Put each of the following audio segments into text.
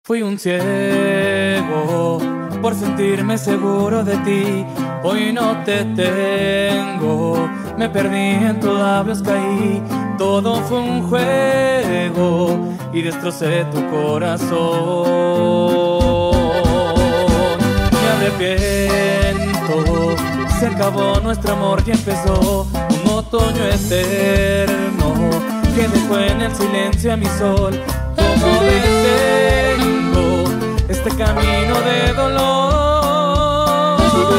Fui un ciego por sentirme seguro de ti. Hoy no te tengo, me perdí en tus labios, caí. Todo fue un juego y destrocé tu corazón. Me arrepiento, se acabó nuestro amor y empezó un otoño eterno que dejó en el silencio a mi sol. Como detengo este camino de dolor.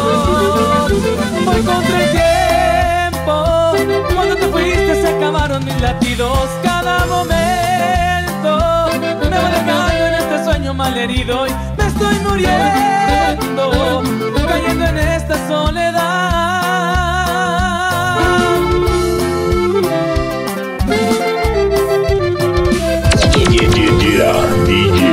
Voy contra el tiempo, cuando te fuiste se acabaron mis latidos. Cada momento me voy dejando en este sueño malherido y me estoy muriendo, cayendo en esta soledad. DJ.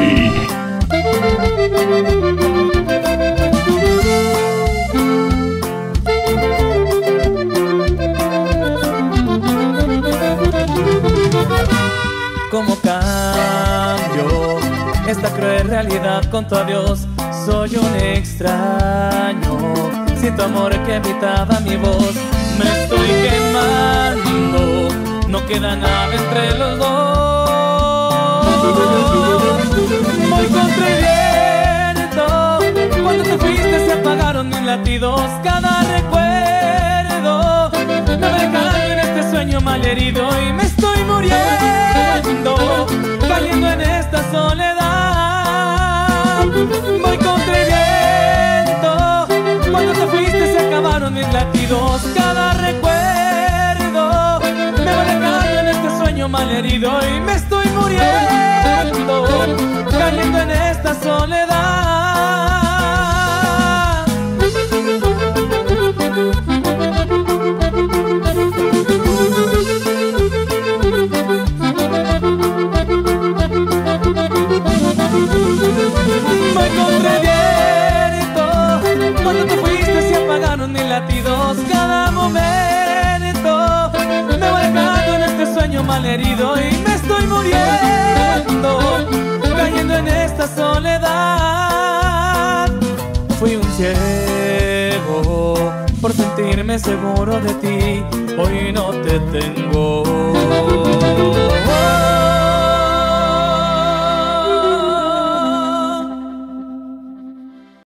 ¿Cómo cambio esta cruel realidad con tu adiós? Soy un extraño, sin tu amor que habitaba mi voz. Me estoy quemando, no queda nada entre los dos. Voy contra el viento, cuando te fuiste se apagaron mis latidos. Cada recuerdo me va dejando en este sueño malherido y me estoy muriendo, cayendo en esta soledad. Voy contra el viento, cuando te fuiste se acabaron mis latidos. Cada recuerdo me va dejando en este sueño malherido y me estoy muriendo, cayendo en esta soledad. Voy contra el viento, cuando te fuiste se apagaron mis latidos. Cada momento me voy dejando en este sueño malherido y me estoy muriendo, cayendo en esta soledad. Fui un ciego por sentirme seguro de ti. Hoy no te tengo.